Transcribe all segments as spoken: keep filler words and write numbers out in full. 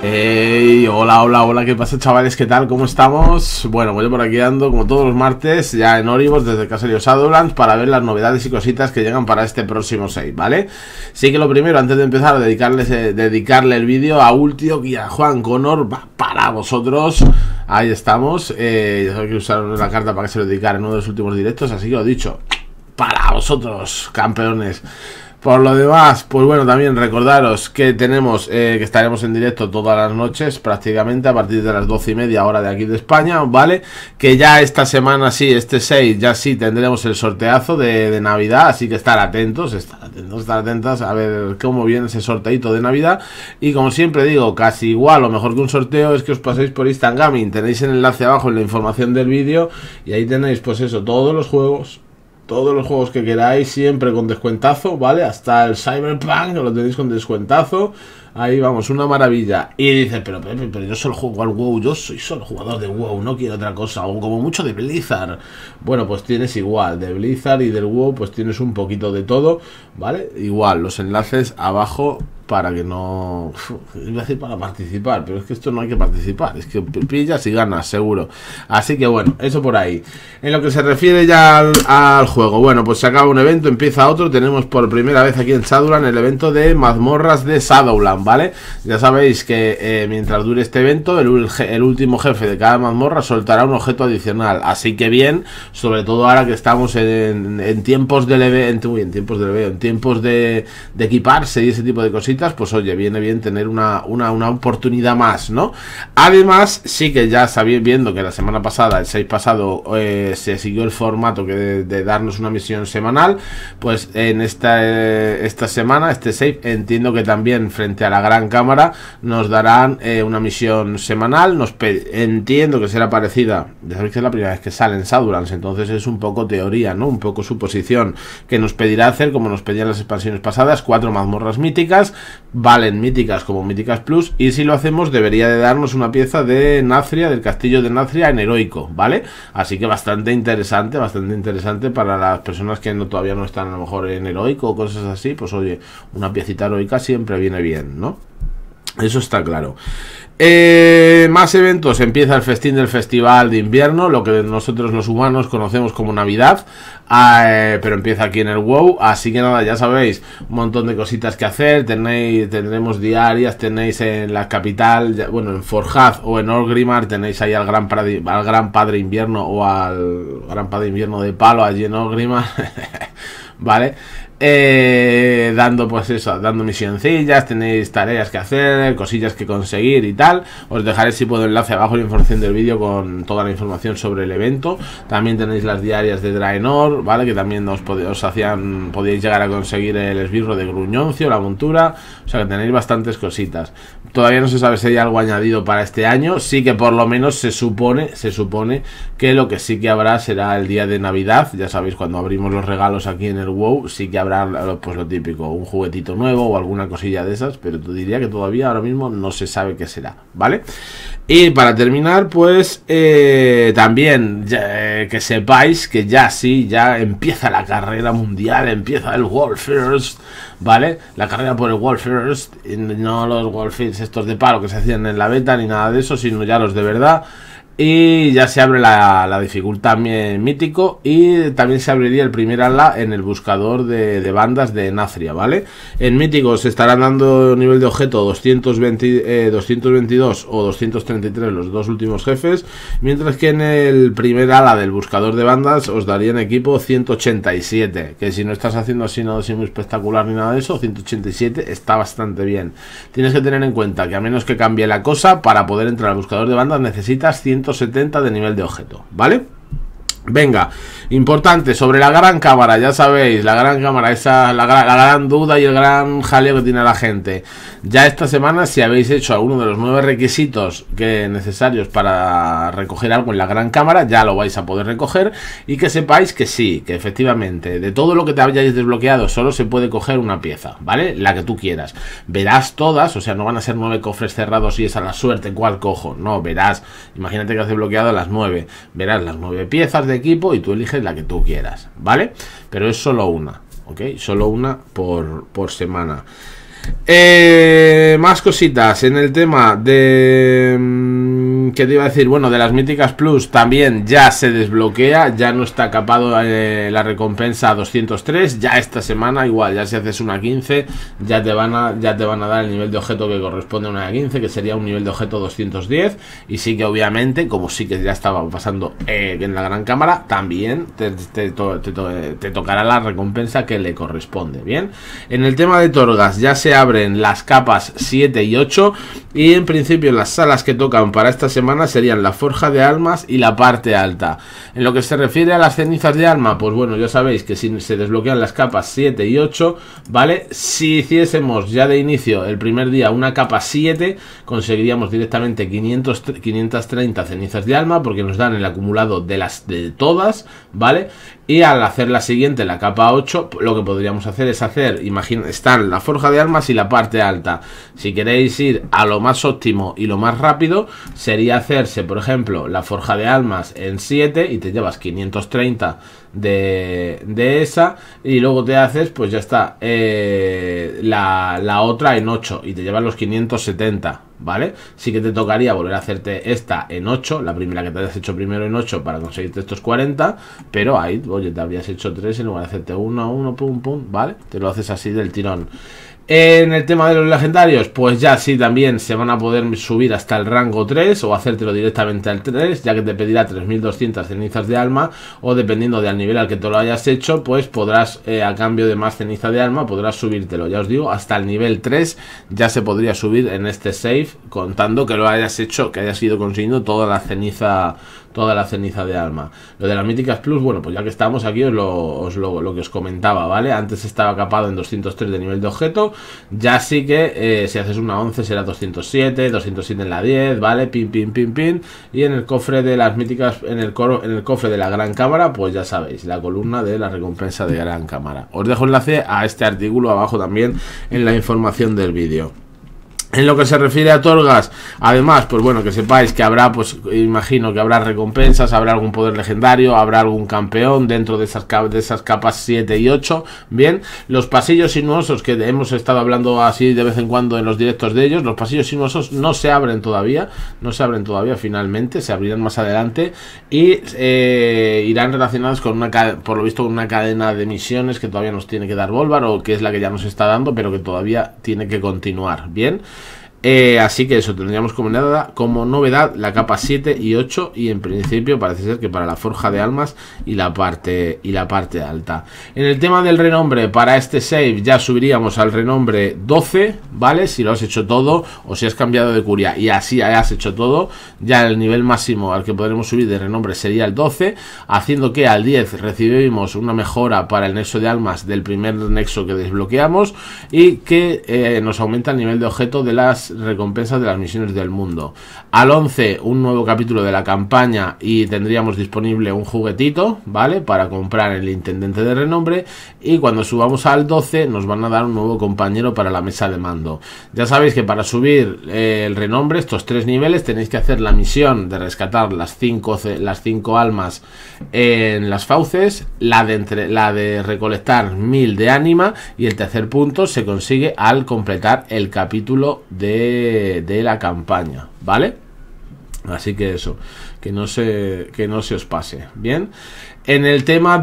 Hey, hola, hola, hola, ¿qué pasa, chavales? ¿Qué tal? ¿Cómo estamos? Bueno, pues yo por aquí ando, como todos los martes, ya en Oribos, desde Caserío Shadowlands, para ver las novedades y cositas que llegan para este próximo save, ¿vale? Sí que lo primero, antes de empezar a dedicarles, eh, dedicarle el vídeo a Ultio y a Juan Connor, va para vosotros. Ahí estamos, eh, ya sabéis que usaron la carta para que se lo dedicara en uno de los últimos directos, así que lo dicho, para vosotros, campeones. Por lo demás, pues bueno, también recordaros que tenemos, eh, que estaremos en directo todas las noches, prácticamente a partir de las doce y media hora de aquí de España, ¿vale? Que ya esta semana sí, este seis, ya sí tendremos el sorteazo de, de Navidad, así que estar atentos, estar atentos, estar atentas a ver cómo viene ese sorteito de Navidad. Y como siempre digo, casi igual o mejor que un sorteo es que os paséis por Instant Gaming, tenéis el enlace abajo en la información del vídeo y ahí tenéis pues eso, todos los juegos. Todos los juegos que queráis, siempre con descuentazo, ¿vale? Hasta el Cyberpunk, que lo tenéis con descuentazo. Ahí vamos, una maravilla. Y dices, pero, pero, pero yo solo juego al WoW, yo soy solo jugador de WoW, no quiero otra cosa, o como mucho de Blizzard. Bueno, pues tienes igual, de Blizzard y del WoW, pues tienes un poquito de todo, ¿vale? Igual, los enlaces abajo para que no... Iba a decir para participar, pero es que esto no hay que participar, es que pillas y ganas, seguro. Así que bueno, eso por ahí. En lo que se refiere ya al, al juego, bueno, pues se acaba un evento, empieza otro. Tenemos por primera vez aquí en Shadowlands el evento de mazmorras de Shadowlands, ¿vale? Ya sabéis que eh, mientras dure este evento, el, el último jefe de cada mazmorra soltará un objeto adicional. Así que bien, sobre todo ahora que estamos en, en tiempos de leve, en, uy, en tiempos de leve, en tiempos de, de equiparse y ese tipo de cositas, pues oye, viene bien tener una, una, una oportunidad más, ¿no? Además, sí que ya sabéis viendo que la semana pasada, el seis pasado, eh, se siguió el formato que de, de darnos una misión semanal, pues en esta, eh, esta semana, este save, entiendo que también frente a la gran cámara nos darán eh, una misión semanal. Nos entiendo que será parecida, ya sabéis que es la primera vez que sale en Shadowlands, entonces es un poco teoría, ¿no? Un poco suposición, que nos pedirá hacer, como nos pedían las expansiones pasadas, cuatro mazmorras míticas. Valen míticas como míticas plus, y si lo hacemos debería de darnos una pieza de Nathria, del castillo de Nathria en heroico, ¿vale? Así que bastante interesante, bastante interesante para las personas que no, todavía no están a lo mejor en heroico o cosas así, pues oye, una piecita heroica siempre viene bien, ¿no? Eso está claro. Eh, más eventos. Empieza el festín del festival de invierno, lo que nosotros los humanos conocemos como Navidad, eh, pero empieza aquí en el WoW. Así que nada, ya sabéis, un montón de cositas que hacer. Tenéis, tendremos diarias, tenéis en la capital, ya, bueno, en Forjaz o en Orgrimmar, tenéis ahí al gran, padre, al gran padre invierno o al gran padre invierno de palo allí en Orgrimmar. Vale, eh, dando pues eso, dando misioncillas, tenéis tareas que hacer, cosillas que conseguir y tal. Os dejaré, si puedo, enlace abajo en la información del vídeo con toda la información sobre el evento. También tenéis las diarias de Draenor, vale, que también os, os hacían, podíais llegar a conseguir el esbirro de Gruñoncio, la montura, o sea que tenéis bastantes cositas. Todavía no se sabe si hay algo añadido para este año. Sí que por lo menos se supone, se supone que lo que sí que habrá será el día de Navidad. Ya sabéis, cuando abrimos los regalos aquí en el WoW, sí que habrá pues lo típico, un juguetito nuevo o alguna cosilla de esas, pero te diría que todavía ahora mismo no se sabe qué será, ¿vale? Y para terminar, pues eh, también ya, eh, que sepáis que ya sí, ya empieza la carrera mundial, empieza el World First, ¿vale? La carrera por el World First, no los World First estos de palo que se hacían en la beta ni nada de eso, sino ya los de verdad. Y ya se abre la, la dificultad mítico, y también se abriría el primer ala en el buscador de, de bandas de Nathria, ¿vale? En mítico se estarán dando nivel de objeto doscientos veinte, eh, doscientos veintidós o doscientos treinta y tres los dos últimos jefes, mientras que en el primer ala del buscador de bandas os darían equipo ciento ochenta y siete, que si no estás haciendo así nada así muy espectacular ni nada de eso, ciento ochenta y siete está bastante bien. Tienes que tener en cuenta que a menos que cambie la cosa, para poder entrar al buscador de bandas necesitas ciento setenta de nivel de objeto, ¿vale? Venga, importante, sobre la gran cámara, ya sabéis, la gran cámara, esa, la, la gran duda y el gran jaleo que tiene la gente. Ya esta semana, si habéis hecho alguno de los nueve requisitos que necesarios para recoger algo en la gran cámara, ya lo vais a poder recoger. Y que sepáis que sí, que efectivamente, de todo lo que te hayáis desbloqueado, solo se puede coger una pieza, ¿vale? La que tú quieras. Verás todas, o sea, no van a ser nueve cofres cerrados y es a la suerte cuál cojo. No, verás, imagínate que has desbloqueado las nueve, verás las nueve piezas de equipo y tú eliges la que tú quieras, ¿vale? Pero es solo una, ¿ok? Solo una por, por semana. Eh, más cositas en el tema de... ¿Qué te iba a decir? Bueno, de las míticas plus también ya se desbloquea, ya no está capado eh, la recompensa a doscientos tres, ya esta semana igual, ya si haces una quince, ya te van a ya te van a dar el nivel de objeto que corresponde a una quince, que sería un nivel de objeto doscientos diez, y sí que obviamente, como sí que ya estaba pasando eh, en la gran cámara, también te, te, to, te, to, te tocará la recompensa que le corresponde, ¿bien? En el tema de Torgas ya se abren las capas siete y ocho, y en principio las salas que tocan para esta semana serían la Forja de Almas y la parte alta. En lo que se refiere a las cenizas de alma, pues bueno, ya sabéis que si se desbloquean las capas siete y ocho, ¿vale? Si hiciésemos ya de inicio el primer día una capa siete, conseguiríamos directamente quinientos, quinientos treinta cenizas de alma, porque nos dan el acumulado de las de todas, ¿vale? Y al hacer la siguiente, la capa ocho, lo que podríamos hacer es hacer, imagina, están la Forja de Almas y la parte alta. Si queréis ir a lo más óptimo y lo más rápido, sería hacerse, por ejemplo, la Forja de Almas en siete y te llevas quinientos treinta de, de esa, y luego te haces, pues ya está, eh, la, la otra en ocho y te llevas los quinientos setenta. ¿Vale? Sí que te tocaría volver a hacerte esta en ocho, la primera que te hayas hecho primero en ocho para conseguirte estos cuarenta, pero ahí, oye, te habrías hecho tres en lugar de hacerte uno a uno, pum, pum, ¿vale? Te lo haces así del tirón. En el tema de los legendarios, pues ya sí también se van a poder subir hasta el rango tres o hacértelo directamente al tres, ya que te pedirá tres mil doscientas cenizas de alma, o dependiendo del nivel al que te lo hayas hecho, pues podrás, eh, a cambio de más ceniza de alma, podrás subírtelo. Ya os digo, hasta el nivel tres ya se podría subir en este save, contando que lo hayas hecho, que hayas ido consiguiendo toda la ceniza toda la ceniza de alma. Lo de las míticas plus, bueno, pues ya que estamos aquí os lo, os lo, lo que os comentaba, ¿vale? Antes estaba capado en doscientos tres de nivel de objeto, ya sí que eh, si haces una once será doscientos siete, doscientos siete en la diez, ¿vale? Pin, pin, pin, pin. Y en el cofre de las míticas, en el, coro, en el cofre de la gran cámara, pues ya sabéis, la columna de la recompensa de gran cámara. Os dejo enlace a este artículo abajo también en la información del vídeo. En lo que se refiere a Torgas, además, pues bueno, que sepáis que habrá, pues imagino que habrá recompensas, habrá algún poder legendario, habrá algún campeón dentro de esas, de esas capas siete y ocho. Bien, los pasillos sinuosos, que hemos estado hablando así de vez en cuando en los directos de ellos, los pasillos sinuosos no se abren todavía, no se abren todavía finalmente, se abrirán más adelante y eh, irán relacionados con una, por lo visto, con una cadena de misiones que todavía nos tiene que dar Volvar, o que es la que ya nos está dando, pero que todavía tiene que continuar. Bien. Eh, así que eso, tendríamos como novedad, como novedad la capa siete y ocho, y en principio parece ser que para la Forja de Almas y la parte y la parte alta. En el tema del renombre, para este save ya subiríamos al renombre doce, ¿vale? Si lo has hecho todo, o si has cambiado de curia y así has hecho todo, ya el nivel máximo al que podremos subir de renombre sería el doce, haciendo que al diez recibimos una mejora para el nexo de almas del primer nexo que desbloqueamos, y que eh, nos aumenta el nivel de objeto de las recompensas de las misiones del mundo. Al once, un nuevo capítulo de la campaña, y tendríamos disponible un juguetito, ¿vale? Para comprar el intendente de renombre. Y cuando subamos al doce nos van a dar un nuevo compañero para la mesa de mando. Ya sabéis que para subir eh, el renombre, estos tres niveles, tenéis que hacer la misión de rescatar las cinco, las cinco almas en las fauces, la de, entre, la de recolectar mil de ánima, y el tercer punto se consigue al completar el capítulo de de la campaña, ¿vale? Así que eso, que no se que no se os pase. Bien, en el tema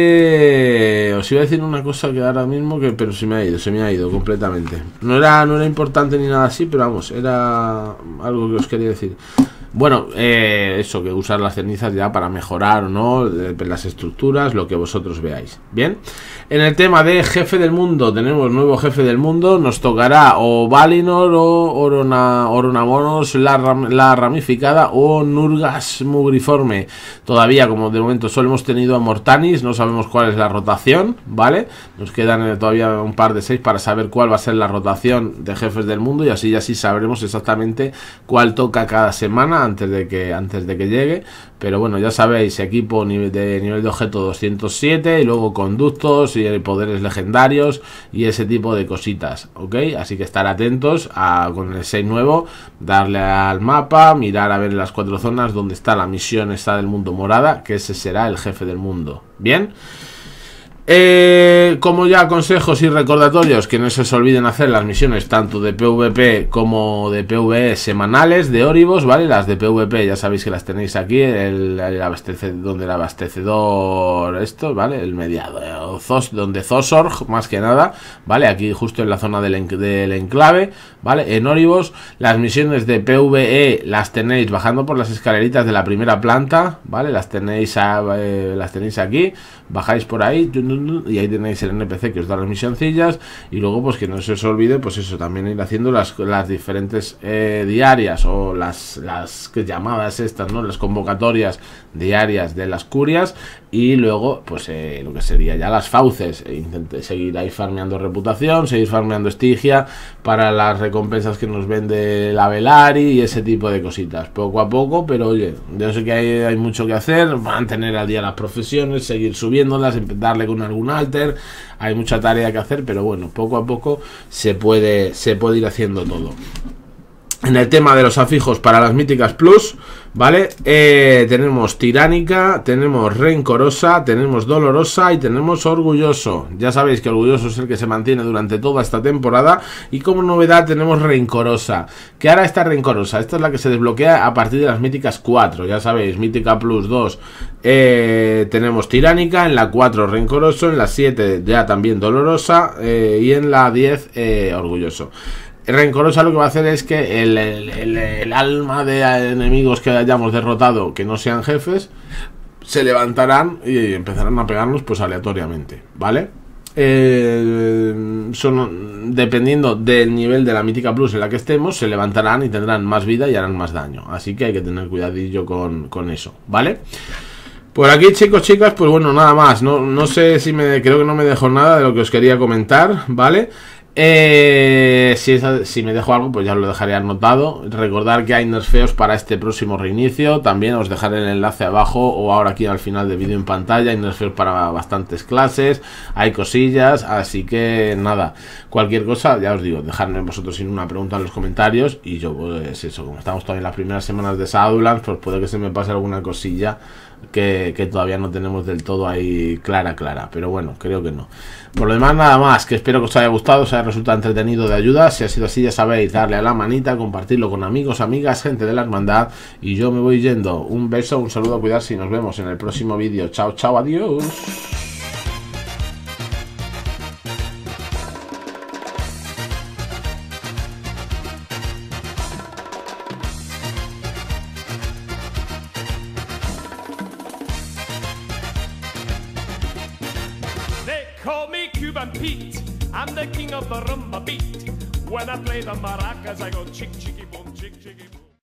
de, os iba a decir una cosa que ahora mismo que, pero se me ha ido, se me ha ido completamente. No era no era importante ni nada así, pero vamos, era algo que os quería decir. Bueno, eh, eso, que usar las cenizas ya para mejorar o no eh, las estructuras, lo que vosotros veáis. Bien, en el tema de jefe del mundo, tenemos nuevo jefe del mundo, nos tocará o Valinor o Orona, Oronamonos la, ram, la ramificada, o Nurgas mugriforme. Todavía, como de momento solo hemos tenido a Mortanis, no sabemos cuál es la rotación, ¿vale? Nos quedan eh, todavía un par de seis para saber cuál va a ser la rotación de jefes del mundo, y así ya sí sabremos exactamente cuál toca cada semana antes de que antes de que llegue. Pero bueno, ya sabéis, equipo nivel de nivel de objeto doscientos siete, y luego conductos y poderes legendarios y ese tipo de cositas, ¿ok? Así que estar atentos a, con el seis nuevo, darle al mapa, mirar a ver las cuatro zonas donde está la misión esta del mundo morada, que ese será el jefe del mundo. Bien. Eh, como ya consejos y recordatorios, que no se os olviden hacer las misiones tanto de PvP como de PvE semanales de Oribos, ¿vale? Las de PvP ya sabéis que las tenéis aquí, el, el abastecedor, donde el abastecedor esto, ¿vale? El mediador, donde Zosorg, más que nada, ¿vale? Aquí justo en la zona del, del enclave, ¿vale? En Oribos, las misiones de PvE las tenéis bajando por las escaleritas de la primera planta, ¿vale? Las tenéis, a, eh, las tenéis aquí, bajáis por ahí, y ahí tenéis el N P C que os da las misioncillas. Y luego pues que no se os olvide pues eso, también ir haciendo las, las diferentes eh, diarias o las, las llamadas estas, ¿no? Las convocatorias diarias de las curias. Y luego pues eh, lo que sería ya las fauces, e intenté seguir ahí farmeando reputación, seguir farmeando estigia para las recompensas que nos vende la Velari y ese tipo de cositas, poco a poco. Pero oye, yo sé que hay, hay mucho que hacer, mantener al día las profesiones, seguir subiéndolas, darle con algún alter, hay mucha tarea que hacer, pero bueno, poco a poco se puede, se puede ir haciendo todo. En el tema de los afijos para las míticas plus, ¿vale? Eh, tenemos tiránica, tenemos rencorosa, tenemos dolorosa y tenemos orgulloso. Ya sabéis que orgulloso es el que se mantiene durante toda esta temporada. Y como novedad tenemos rencorosa. ¿Qué hará esta rencorosa? Esta es la que se desbloquea a partir de las míticas cuatro. Ya sabéis, mítica plus dos. Eh, tenemos tiránica, en la cuatro rencoroso, en la siete ya también dolorosa eh, y en la diez eh, orgulloso. Rencorosa lo que va a hacer es que el, el, el, el alma de enemigos que hayamos derrotado, que no sean jefes, se levantarán y empezarán a pegarnos pues aleatoriamente, ¿vale? Eh, son, dependiendo del nivel de la mítica plus en la que estemos, se levantarán y tendrán más vida y harán más daño. Así que hay que tener cuidadillo con, con eso, ¿vale? Por aquí, chicos, chicas, pues bueno, nada más. No, no sé si me... Creo que no me dejo nada de lo que os quería comentar, ¿vale? Eh, si, es, si me dejo algo, pues ya lo dejaré anotado. Recordar que hay nerfeos para este próximo reinicio. También os dejaré el enlace abajo o ahora aquí al final del vídeo en pantalla. Hay nerfeos para bastantes clases, hay cosillas, así que nada, cualquier cosa, ya os digo, dejadme vosotros sin una pregunta en los comentarios. Y yo, pues eso, como estamos todavía en las primeras semanas de Shadowlands, pues puede que se me pase alguna cosilla Que, que todavía no tenemos del todo ahí clara, clara, pero bueno, creo que no. Por lo demás, nada más, que espero que os haya gustado, os haya resultado entretenido, de ayuda. Si ha sido así, ya sabéis, darle a la manita, compartirlo con amigos, amigas, gente de la hermandad. Y yo me voy yendo. Un beso, un saludo, a cuidarse y nos vemos en el próximo vídeo. Chao, chao, adiós. Call me Cuban Pete, I'm the king of the rumba beat. When I play the maracas, I go chick, chicky, boom, chick, chicky, boom.